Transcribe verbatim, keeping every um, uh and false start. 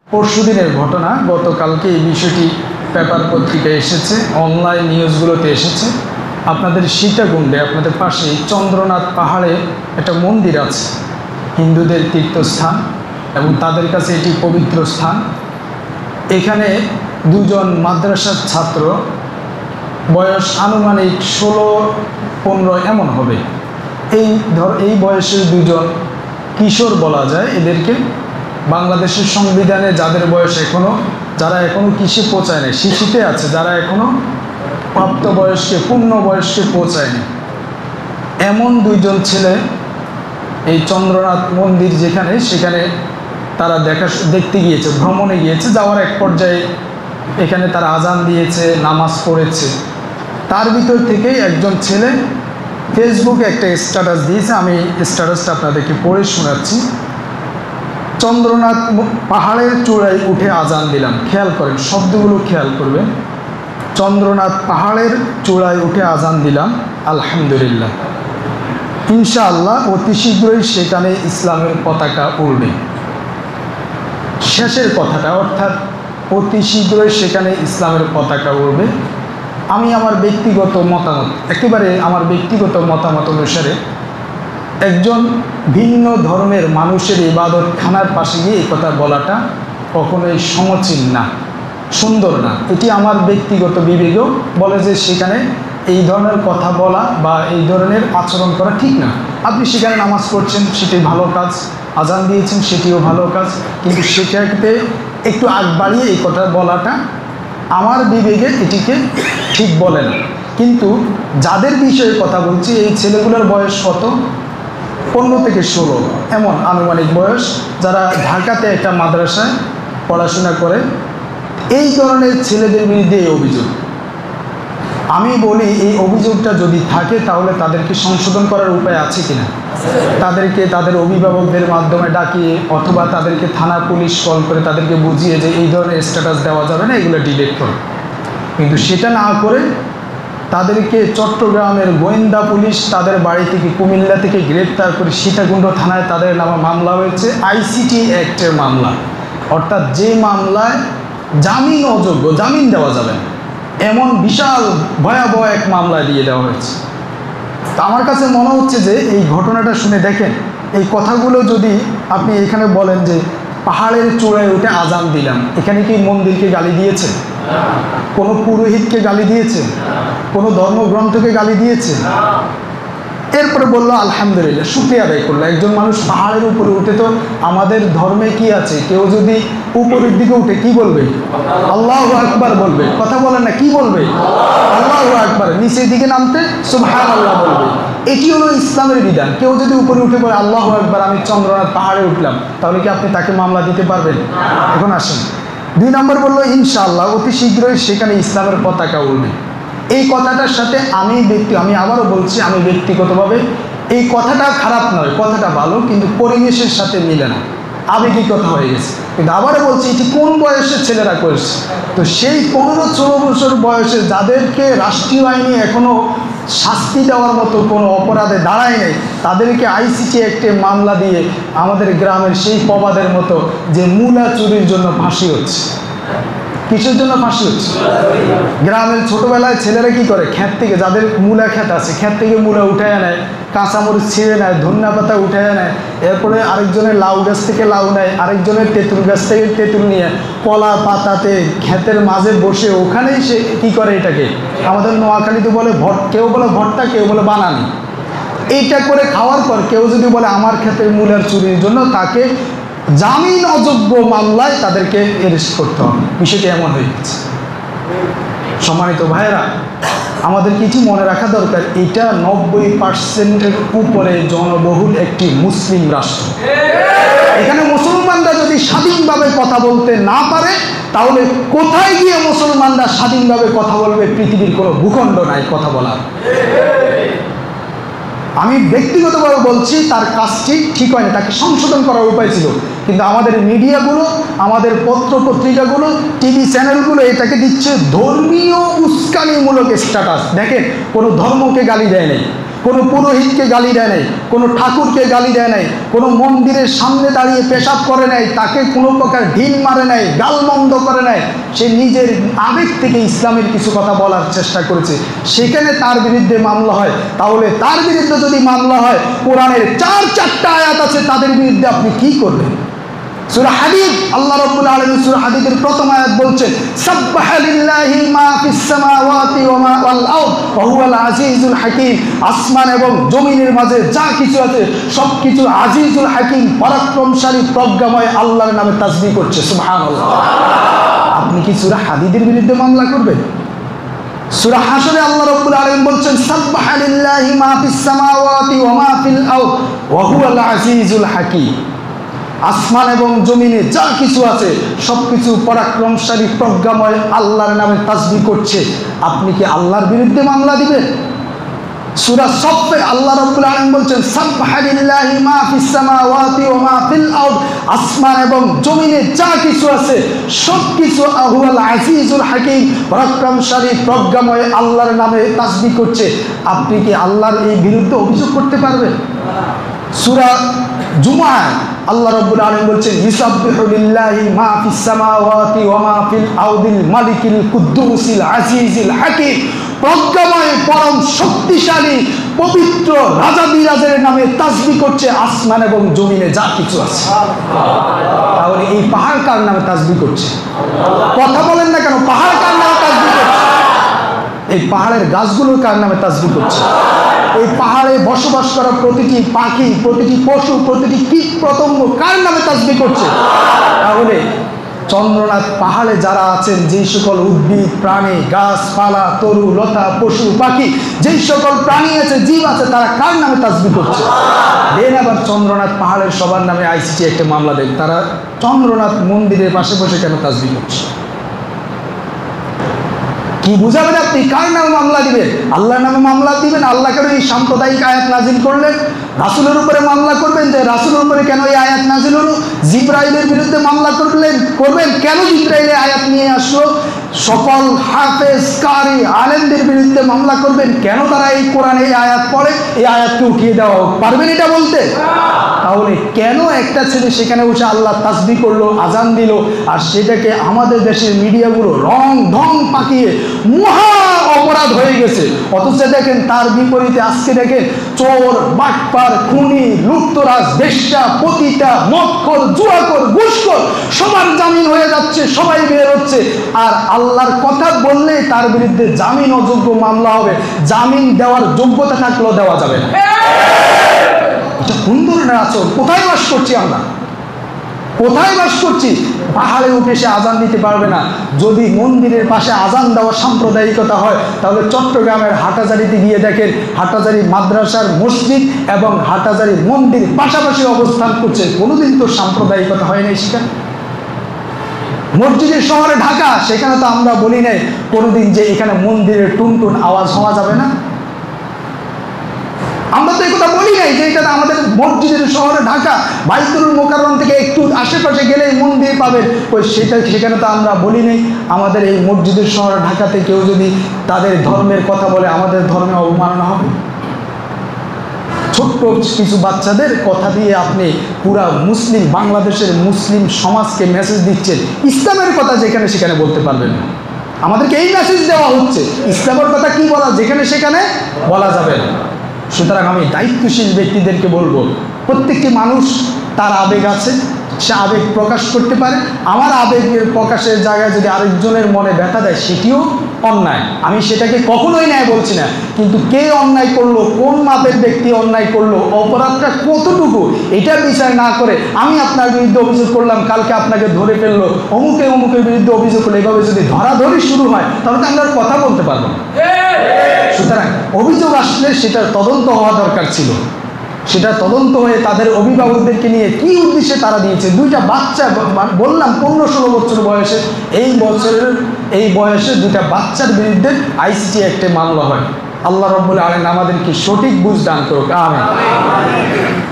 পরশুদিনের ঘটনা, গতকালকে এই বিষয়টি পেপার পত্রিকায় এসেছে, অনলাইন নিউজগুলোতে এসেছে। আপনাদের সীতাকুণ্ডে, আপনাদের পাশেই চন্দ্রনাথ পাহাড়ে একটা মন্দির আছে, হিন্দুদের তীর্থস্থান এবং তাদের কাছে এটি পবিত্র স্থান। এখানে দুজন মাদ্রাসার ছাত্র, বয়স আনুমানিক ষোলো পনেরো এমন হবে, এই ধর এই বয়সের দুজন কিশোর বলা যায় এদেরকে। বাংলাদেশের সংবিধানে যাদের বয়স এখনও, যারা এখনও কিসে পৌঁছায় না, শিশুতে আছে, যারা এখনও প্রাপ্তবয়স্কে পূর্ণ বয়স্কে পৌঁছায়নি, এমন দুইজন ছেলে এই চন্দ্রনাথ মন্দির যেখানে, সেখানে তারা দেখা দেখতে গিয়েছে, ভ্রমণে গিয়েছে। যাওয়ার এক পর্যায়ে এখানে তারা আজান দিয়েছে, নামাজ পড়েছে। তার ভিতর থেকেই একজন ছেলে ফেসবুকে একটা স্ট্যাটাস দিয়েছে, আমি স্ট্যাটাসটা আপনাদেরকে পড়ে শোনাচ্ছি। চন্দ্রনাথ পাহাড়ের চূড়ায় উঠে আজান দিলাম। খেয়াল করেন, শব্দগুলো খেয়াল করবেন। চন্দ্রনাথ পাহাড়ের চূড়ায় উঠে আজান দিলাম, আলহামদুলিল্লাহ, ইনশাআল্লাহ অতি শীঘ্রই সেখানে ইসলামের পতাকা উড়বে। শেষের কথাটা, অর্থাৎ অতি শীঘ্রই সেখানে ইসলামের পতাকা উড়বে। আমি আমার ব্যক্তিগত মতামত, একেবারে আমার ব্যক্তিগত মতামত অনুসারে, একজন ভিন্ন ধর্মের মানুষের ইবাদতখানার পাশে গিয়ে এই কথা বলাটা কখনোই সমীচীন না, সুন্দর না। এটি আমার ব্যক্তিগত বিবেকও বলে যে সেখানে এই ধরনের কথা বলা বা এই ধরনের আচরণ করা ঠিক না। আপনি সেখানে নামাজ পড়ছেন, সেটি ভালো কাজ, আজান দিয়েছেন, সেটিও ভালো কাজ, কিন্তু সেটাকে একটু আগ বাড়িয়ে এই কথা বলাটা আমার বিবেকে এটিকে ঠিক বলে না। কিন্তু যাদের বিষয়ে কথা বলছি, এই ছেলেগুলোর বয়স কত? পনেরো থেকে ষোলো এমন আনুমানিক বয়স, যারা ঢাকাতে একটা মাদ্রাসায় পড়াশোনা করে। এই ধরনের ছেলেদের বিরুদ্ধে এই অভিযোগ। আমি বলি, এই অভিযোগটা যদি থাকে তাহলে তাদেরকে সংশোধন করার উপায় আছে কিনা, তাদেরকে তাদের অভিভাবকদের মাধ্যমে ডাকিয়ে অথবা তাদেরকে থানা পুলিশ কল করে তাদেরকে বুঝিয়ে যে এই ধরনের স্ট্যাটাস দেওয়া যাবে না, এগুলো ডিলিট করো। কিন্তু সেটা না করে তাদেরকে চট্টগ্রামের গোয়েন্দা পুলিশ তাদের বাড়ি থেকে, কুমিল্লা থেকে গ্রেপ্তার করে সীতাকুণ্ড থানায় তাদের নামে মামলা হয়েছে, আইসিটি অ্যাক্টের মামলা, অর্থাৎ যে মামলায় জামিন অযোগ্য, জামিন দেওয়া যাবে না, এমন বিশাল ভয়াবহ এক মামলা দিয়ে দেওয়া হয়েছে। তা আমার কাছে মনে হচ্ছে যে এই ঘটনাটা শুনে দেখেন, এই কথাগুলো যদি আপনি এখানে বলেন যে পাহাড়ের চূড়ায় উঠে আজান দিলাম, এখানে কি মন্দিরকে গালি দিয়েছে? কোনো পুরোহিতকে গালি দিয়েছে? কোনো ধর্মগ্রন্থকে গালি দিয়েছে? এরপরে বললো আলহামদুলিল্লাহ, শুকরিয়া আদায় করলো। একজন মানুষ পাহাড়ের উপরে উঠে, তো আমাদের ধর্মে কি আছে, কেউ যদি উপরের দিকে উঠে কি বলবে? আল্লাহু আকবার বলবে। কথা বলেন না, কি বলবে? আল্লাহু আকবার। নিচের দিকে নামতে সুবহানাল্লাহ বলবে। এটি হলো ইসলামের বিধান। কেউ যদি উপরে উঠে বলে আল্লাহু আকবার, আমি চন্দ্রনাথ পাহাড়ে উঠলাম, তাহলে কি আপনি তাকে মামলা দিতে পারবেন? এখন আসেন, দুই নম্বর বললো ইনশাআল্লাহ অতি শীঘ্রই সেখানে ইসলামের পতাকা উড়বে। এই কথাটার সাথে আমি ব্যক্তি আমি আবারও বলছি, আমি ব্যক্তিগতভাবে এই কথাটা খারাপ নয়, কথাটা ভালো, কিন্তু পরিবেশের সাথে মিলে না, আবেগিক কথা হয়ে গেছে। কিন্তু আবারও বলছি, এটি কোন বয়সের ছেলেরা করেছে? তো সেই পনেরো ষোলো বছর বয়সে যাদেরকে রাষ্ট্রীয় আইনে এখনও শাস্তি দেওয়ার মতো কোনো অপরাধে দাঁড়ায় নেই, তাদেরকে আইসিটি একটি মামলা দিয়ে আমাদের গ্রামের সেই প্রবাদের মতো যে মূলা চুরির জন্য ফাঁসি হচ্ছে। কিসের জন্য ফাঁসি হচ্ছে? গ্রামের ছোটবেলায় ছেলেরা কি করে, ক্ষেত থেকে, যাদের মূলা ক্ষেত আছে, ক্ষেত থেকে মূলা উঠায় নেয়, কাঁচামরিচ ছিঁড়ে নেয়, ধনিয়া পাতা উঠায় নেয়, এরপরে আরেকজনের লাউ গাছ থেকে লাউ নেয়, আরেকজনের তেঁতুল গাছ থেকে তেঁতুল নিয়ে কলা পাতাতে ক্ষেতের মাঝে বসে ওখানেই সে কী করে, এটাকে আমাদের নোয়াখালীতে বলে ভট, কেউ বলে ভট্টা, কেউ বলে বানানি। এইটা করে খাওয়ার পর কেউ যদি বলে আমার ক্ষেতের মূলার চুরির জন্য, তাকে জামিন অযোগ্য মামলায় তাদেরকে অ্যারেস্ট করতে হবে। বিষয়টি এমন হয়ে গেছে। সম্মানিত ভাইয়েরা, আমাদের কিছু মনে রাখা দরকার, এটা নব্বই পার্সেন্টের উপরে জনবহুল একটি মুসলিম রাষ্ট্র। এখানে মুসলমানরা যদি স্বাধীনভাবে কথা বলতে না পারে, তাহলে কোথায় গিয়ে মুসলমানরা স্বাধীনভাবে কথা বলবে? পৃথিবীর কোনো ভূখণ্ড নাই কথা বলার। আমি ব্যক্তিগতভাবে বলছি, তার কাজটি ঠিক হয়নি, তাকে সংশোধন করার উপায় ছিল। কিন্তু আমাদের মিডিয়াগুলো, আমাদের পত্র পত্রিকাগুলো, টিভি চ্যানেলগুলো এটাকে দিচ্ছে ধর্মীয় উস্কানিমূলক স্ট্যাটাস। দেখেন, কোনো ধর্মকে গালি দেয় নেই, কোনো পুরোহিতকে গালি দেয় নাই, কোনো ঠাকুরকে গালি দেয় নাই, কোনো মন্দিরের সামনে দাঁড়িয়ে পেশাব করে নাই, তাকে কোনো প্রকার ঢিল মারে নাই, গালমন্দ করে নাই। সে নিজের আবেগ থেকে ইসলামের কিছু কথা বলার চেষ্টা করেছে, সেখানে তার বিরুদ্ধে মামলা হয়। তাহলে তার বিরুদ্ধে যদি মামলা হয়, কোরআনের চার চারটা আয়াত আছে, তাদের বিরুদ্ধে আপনি কি করবেন? সূরা হাদীদ, আল্লাহ রাব্বুল আলামিন সূরা হাদীদের প্রথম আয়াত বলছেন, সাব্বাহা লিল্লাহি মা ফিস সামাওয়াতি ওয়া মা ওয়াল আরদ ওয়া হুয়াল আজিজুল হাকীম। আসমান এবং জমিনের মাঝে যা কিছু আছে সবকিছু আজিজুল হাকীম, পরাক্রমশালী, প্রজ্ঞাময় আল্লাহর নামে তাসবিহ করছে। সুবহানাল্লাহ। আপনি কি সূরা হাদীদের বিরুদ্ধে মামলা করবেন? সূরা হাশরে আল্লাহ রাব্বুল আলামিন বলছেন, সাব্বাহা লিল্লাহি মা ফিস সামাওয়াতি ওয়া মা ফিল আরদ ওয়া হুয়াল আজিজুল হাকীম। আসমান এবং জমিনে যা কিছু আছে সবকিছু পরাক্রমশালী, প্রজ্ঞাময় আল্লাহর নামে তাসবিহ করছে। আপনি কি আল্লাহর বিরুদ্ধে মামলা দিবেন? সূরা সফে আল্লাহ রাব্বুল আলামিন বলছেন, সাব্বাহা লিল্লাহি মা ফিস সামাওয়াতি ওয়া মা ফিল আরদ। আসমান এবং জমিনে যা কিছু আছে সবকিছু হুয়াল আজিজুল হাকীম, পরাক্রমশালী, প্রজ্ঞাময় আল্লাহর নামে তাসবিহ করছে। আপনি কি আল্লাহর এই বিরুদ্ধে অভিযোগ করতে পারবেন? সূরা জুমআ আল্লাহ রাব্বুল আলামিন বলছেন, ইউসাব্বিহু লিল্লাহি মা ফিস সামাওয়াতি ওয়া মা ফিল আরদিল মালিকিল কুদ্দুসিল আজিজিল হাকীম। প্রজ্ঞাময়, পরম শক্তিশালী, পবিত্র রাজাদিরাজের নামে তাসবিহ করছে আসমান এবং জমিনে যা কিছু আছে। তাহলে এই পাহাড় কার নামে তাসবিহ করছে? কথা বলেন না কেন? পাহাড় কার নামে তাসবিহ করছে? এই পাহাড়ের গাছগুলোর কার নামে তাসবিহ করছে? এই পাহাড়ে বসবাস করা প্রতিটি পাখি, প্রতিটি পশু, প্রতিটি কীট পতঙ্গ কার নামে তাসবিহ করছে? তাহলে চন্দ্রনাথ পাহাড়ে যারা আছেন, যেই সকল উদ্ভিদ, প্রাণী, গাছপালা, তরু লতা, পশু পাখি, যেই সকল প্রাণী আছে, জীব আছে, তারা কার নামে তাসবিহ করছে? দেন আবার চন্দ্রনাথ পাহাড়ের সবার নামে আইসিটি একটা মামলা দেন, তারা চন্দ্রনাথ মন্দিরের পাশে বসে কেন তাসবিহ করছে? কি বুঝাবেন আপনি? কার নামে মামলা দিবেন? আল্লাহর নামে মামলা দিবেন? আল্লাহ কেন এই সাম্প্রদায়িক আয়াত নাজিল করলেন? রাসূলের উপরে মামলা করবেন যে রাসূলের উপরে কেন এই আয়াত নাজিল হলো? জিবরাইলের বিরুদ্ধে মামলা করলেন করবেন কেন জিবরাইলের আয়াত নিয়ে আসলো? সকল হাফেজ, কারি, আলেমদের বিরুদ্ধে মামলা করবেন কেন তারা এই কোরআনে এই আয়াত পড়ে? এই আয়াতকে উঠিয়ে দেওয়া হোক, পারবেন এটা বলতে? তাহলে কেন একটা ছেলে সেখানে বসে আল্লাহ তাসবিহ করলো, আজান দিল, আর সেটাকে আমাদের দেশের মিডিয়াগুলো রং ঢং পাকিয়ে মহা অপরাধ হয়ে গেছে? অথচ দেখেন তার বিপরীতে আজকে দেখেন চোর, বাটপার, খুনি, লুটতরাজ, বেশ্যা, পতিতা, মদখোর, জুয়াখোর, ঘুষখোর সবার জামিন হয়ে যাচ্ছে, সবাই বের হচ্ছে। আর আল্লাহর কথা বললে তার বিরুদ্ধে জামিন অযোগ্য মামলা হবে, জামিন দেওয়ার যোগ্যতা থাকলেও দেওয়া যাবে না। এটা কোন ধরনের আচরণ? কোথায় বাস করছি আমরা? কোথায় বাস করছি? পাহাড়ে উঠে সে আজান দিতে পারবে না। যদি মন্দিরের পাশে আজান দেওয়া সাম্প্রদায়িকতা হয়, তাহলে চট্টগ্রামের হাটাজারিতে গিয়ে দেখেন হাটাজারি মাদ্রাসার মসজিদ এবং হাটাজারি মন্দির পাশাপাশি অবস্থান করছে। কোনোদিন তো সাম্প্রদায়িকতা হয় নাই সেখানে। মসজিদের শহরে ঢাকা, সেখানে তো আমরা বলি নাই কোনোদিন যে এখানে মন্দিরের টুনটুন আওয়াজ হওয়া যাবে না। আমরা তো এই কথা বলি নাই যে এটা আমাদের মসজিদের শহরে ঢাকা, বাইতুল মোকাররম থেকে একটু আশেপাশে গেলেই মন্দির পাবেন, ওই সেটা সেখানে তো আমরা বলি নাই আমাদের এই মসজিদের শহরে ঢাকাতে কেউ যদি তাদের ধর্মের কথা বলে আমাদের ধর্মে অবমাননা হবে। ছোট্ট কিছু বাচ্চাদের কথা দিয়ে আপনি পুরা মুসলিম বাংলাদেশের মুসলিম সমাজকে মেসেজ দিচ্ছেন, ইসলামের কথা যেখানে সেখানে বলতে পারবেন না। আমাদেরকে এই মেসেজ দেওয়া হচ্ছে ইসলামের কথা কি বলা যেখানে সেখানে বলা যাবে না। সুতরাং আমি দায়িত্বশীল ব্যক্তিদেরকে বলবো, প্রত্যেকটি মানুষ তার আবেগ আছে, সে আবেগ প্রকাশ করতে পারে। আমার আবেগের প্রকাশের জায়গায় যদি আরেকজনের মনে ব্যথা দেয় সেটিও অন্যায়, আমি সেটাকে কখনোই ন্যায় বলছি না। কিন্তু কে অন্যায় করলো, কোন মাপের ব্যক্তি অন্যায় করলো, অপরাধটা কতটুকু, এটা বিচার না করে আমি আপনার বিরুদ্ধে অভিযোগ করলাম, কালকে আপনাকে ধরে ফেললো, অমুকে অমুকের বিরুদ্ধে অভিযোগ করলো, এভাবে যদি ধরাধরি শুরু হয় তাহলে তো আমরা কথা বলতে পারবো না। সুতরাং অভিযোগ আসলে সেটার তদন্ত হওয়া দরকার ছিল। সেটা তদন্ত হয়ে তাদের অভিভাবকদেরকে নিয়ে কি উদ্দেশ্যে তারা দিয়েছে। দুইটা বাচ্চা, বললাম পনেরো ষোলো বছর বয়সে, এই বছরের এই বয়সে দুইটা বাচ্চার বিরুদ্ধে আইসিটি একটা মামলা হয়। আল্লাহ রাব্বুল আলামিন আমাদেরকে সঠিক বুঝ দান করুক, আমিন।